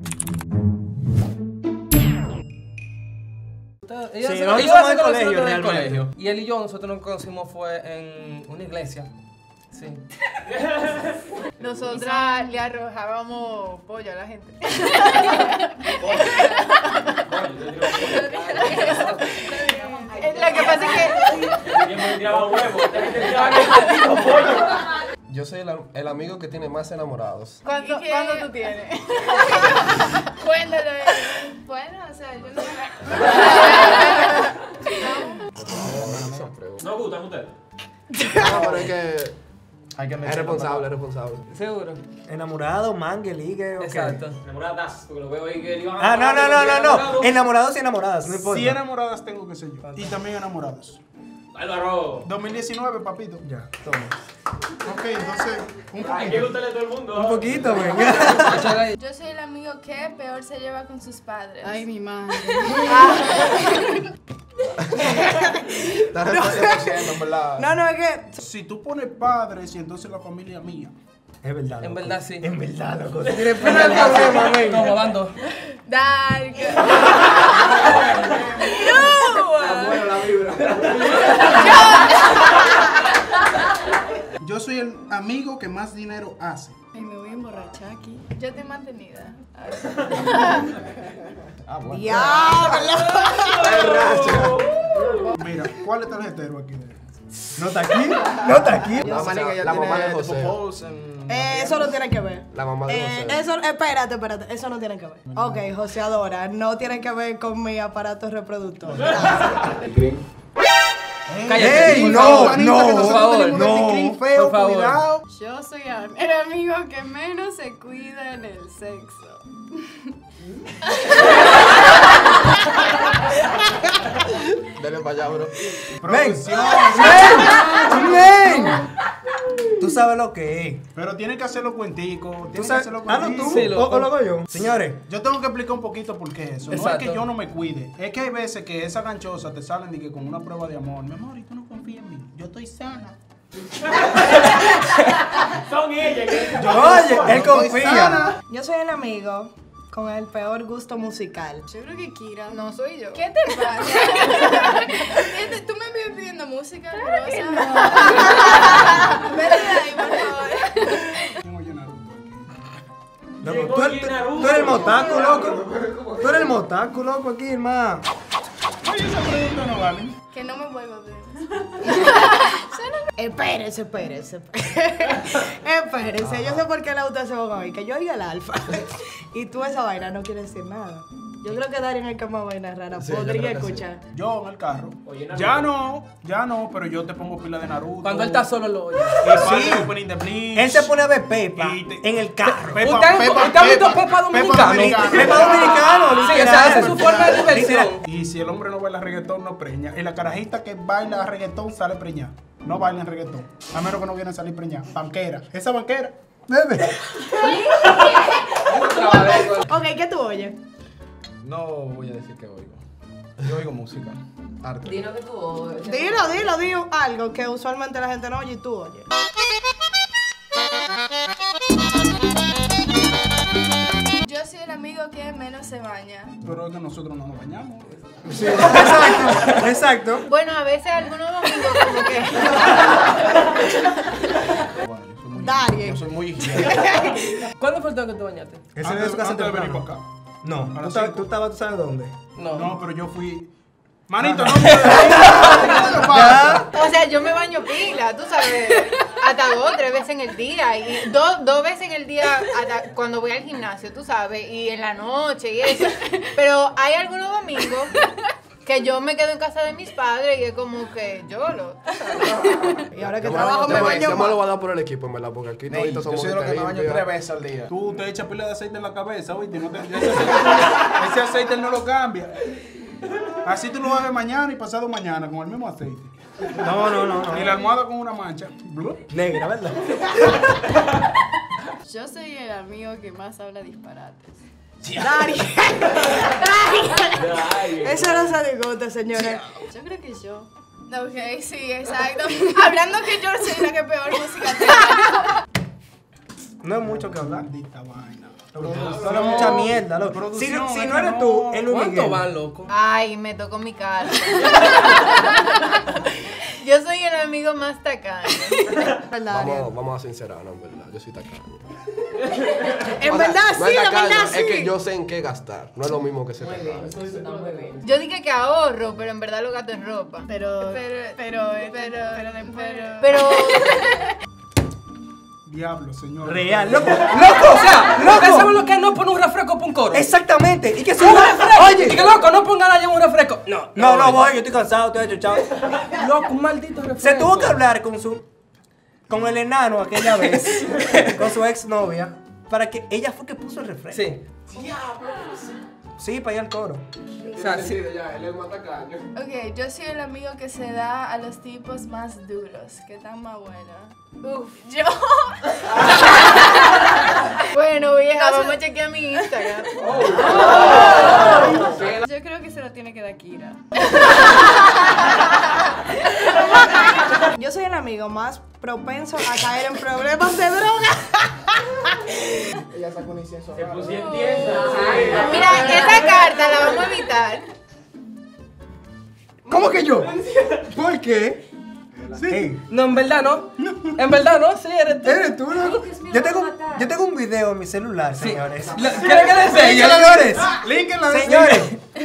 Sí, nosotros somos del colegio, realmente. Y él y yo, nosotros nos conocimos fue en una iglesia. Sí. Nosotras le arrojábamos pollo a la gente. Lo que pasa es que... Yo soy el amigo que tiene más enamorados. ¿Cuánto tú tienes? Cuéntalo. Bueno, o sea, yo no... ¿No gustan ustedes? No, pero es que Hay que es responsable, es responsable. ¿Seguro? Enamorado, mangue, ligue, ok. Exacto. Enamoradas, porque lo veo ahí que iban Ah, no. Enamorados y enamoradas, no importa. Sí, enamoradas tengo que ser yo. Y también enamorados. Álvaro. 2019, papito. Ya, toma. Ok, entonces, un Hay que poquito. gustarle a todo el mundo. Un poquito, venga. Yo soy el amigo que peor se lleva con sus padres. Ay, mi madre. Está reconociendo, en verdad. No, es que. Si tú pones padres y entonces la familia mía. Es verdad, loco. En verdad, sí. En verdad, loco. Tienes pena el problema, men. Como bando. Dark. Bueno, la vibra. Yo soy el amigo que más dinero hace. Ay, me voy a emborrachar aquí. Yo estoy mantenida. Ah, bueno. ¡Diablo! Mira, ¿cuál es el tarjetero aquí? ¿No está aquí? ¿No está aquí? La manica ya la mamá de tiene José. popos en... Eso no tiene que ver. La mamá de José. Eso, espérate, eso no tiene que ver. Ok, joseadora, no tiene que ver con mi aparato reproductor. Cállate. ¡Ey, por no, favor. no, Nosotros por favor, tenemos no, el ticrín feo, por favor. cuidado. Yo soy el amigo que menos se cuida en el sexo. Dale para allá, bro. ¡Ven! Producción. ¡Ven! Tú sabes lo que es. Pero tienen que hacerlo cuentico. ¿Tú Tienen que sabes? hacerlo Hazlo tú. cuentico. Sí, loco. ¿O lo hago yo? Señores, Yo tengo que explicar un poquito por qué eso. No es Exacto. que yo no me cuide. Es que hay veces que esas ganchosas te salen de que con una prueba de amor. Mi amor, y tú no confías en mí. Yo estoy sana. Son ellas que... oye, él Estoy confía. sana. Yo soy el amigo con el peor gusto musical. Yo creo que Kira, no soy yo. ¿Qué te pasa? ¿Tú me vives pidiendo música? Rosa? Vete de ahí, por favor. Tengo yo Naruto aquí. Loco, tú eres el motaco, loco. Tú eres el motaco, loco, aquí, hermano. Oye, esos productos no valen. Que no me vuelvo a ver. Espérese. Espérese, yo sé por qué la auto se va a oír, que yo oigo el alfa. Y tú esa vaina no quiere decir nada. Yo creo que Darien es el que más vaina rara Sí, yo podría creo que escuchar. Yo en el carro. Oye, Naruto. Ya no, pero yo te pongo pila de Naruto. Cuando él está solo lo oye. Y parte Sí. de Opening the Bleach. Él se pone a ver Pepa Y te- en el carro. Pepa, ¿Usted ha visto Pepa Dominicano? Pepa dominicano, Sí, o sea, literal. esa es su forma de diversión. Y si el hombre no baila reggaetón, no preña. Y la carajita que baila reggaetón sale preñada. No bailen reggaetón. A menos que no vienen a salir preñada. Banquera. Esa banquera. Bebe. Ok, ¿qué tú oyes? No voy a decir que oigo. Yo oigo música. Arte. Dilo que tú oyes. Dilo algo que usualmente la gente no oye y tú oyes. Yo soy el amigo que menos se baña. Pero es que nosotros no nos bañamos. Sí, exacto, exacto. Bueno, a veces algunos domingos como que... Bueno, yo soy muy, Darien. yo soy muy higiénico. ¿Cuándo fue el día que te bañaste? Ese es de su casa antes de venir temprano. para acá. No, Ahora tú sí. estabas, tú sabes dónde. No, pero yo fui. Manito, no puedo ¿qué te pasa? O sea, yo me baño pila, tú sabes, hasta 2 o 3 veces en el día. Y dos veces en el día hasta cuando voy al gimnasio, tú sabes, y en la noche y eso. Pero hay algunos domingos que yo me quedo en casa de mis padres y es como que yo lo... Y ahora que Yo trabajo me baño Yo me lo más. voy a dar por el equipo, en verdad, porque aquí toditos Yo somos soy de lo que me gente baño limpia. 3 veces al día. Tú te echas pila de aceite en la cabeza, ¿oíste? No ese aceite él no lo cambia. Así tú lo haces mañana y pasado mañana con el mismo aceite. No. Y la almohada con una mancha. Blup. Negra, ¿verdad? Yo soy el amigo que más habla disparates. Darien. Eso no se discute, señores. Yo creo que yo. Ok, sí, exacto. Hablando que yo soy la que peor música tengo. No hay mucho que hablar. Maldita vaina. Solo mucha mierda, loco. Si no eres tú, es Luis ¿Cuánto Miguel. van, loco? Ay, me tocó mi cara. Yo soy el amigo más tacaño. Vamos a sincerarnos, en verdad. Yo soy tacaño. En O sea, verdad, no sí, es en tacaño, verdad, es que sí. yo sé en qué gastar. No es lo mismo que ser tacaño. Yo dije que ahorro, pero en verdad lo gasto en ropa. Pero. Diablo, señor. Real, loco. O sea, ¿ustedes saben lo que es no poner un refresco para un coro? Exactamente. Y que si ¡Un no. refresco! Y Oye. que loco, no pongan allá un refresco. No, voy, yo estoy cansado, estoy achuchado. Loco, un maldito refresco. Se tuvo que hablar con el enano aquella vez, con su exnovia, para que ella fue que puso el refresco. Sí. Sí, para ir al coro. O sea, sí. Ya, él es más tacaño. Ok, yo soy el amigo que se da a los tipos más duros, que están más buenos. Uf, yo. Bueno, vieja, vamos a chequear mi Instagram. Yo creo que se lo tiene que dar Kira. Yo soy el amigo más propenso a caer en problemas de droga. Ella sacó un incienso. Se pusieron tiesa. Mira, esa carta la vamos a evitar. ¿Cómo que yo? ¿Por qué? Sí. No, en verdad no. En verdad no, sí, eres tú. ¿Eres tú, loco? Yo tengo un video en mi celular, señores. ¿Quieres que le enseñe? Señores, Link en la señores.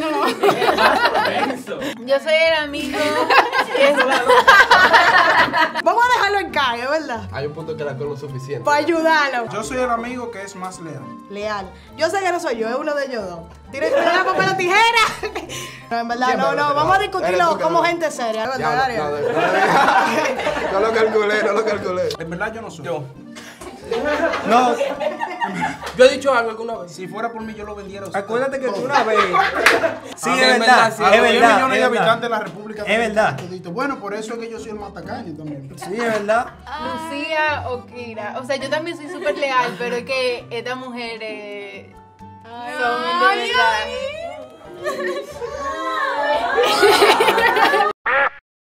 Yo soy el amigo que Vamos a dejarlo en calle, ¿verdad? Hay un punto que la con lo suficiente. Para ayudarlo. Yo soy el amigo que es más leal. Leal. Yo sé que no soy yo, es uno de ellos dos. Tiene papel o tijera. No, en verdad, no, vamos a discutirlo como gente seria. ¿Verdad, Ya, Dario? no lo calculé. En verdad yo no soy. Yo. No, Yo he dicho algo alguna vez. Si fuera por mí yo lo vendiera a usted. acuérdate que tú una vez. Sí, Ah, es en verdad, verdad, sí. A los es 10 verdad. millones de Es habitantes verdad. de la República Es verdad. todito. Bueno, por eso es que yo soy el más tacaño también. Sí, es verdad. Lucía o Kira. O sea, yo también soy súper leal, pero es que estas mujeres son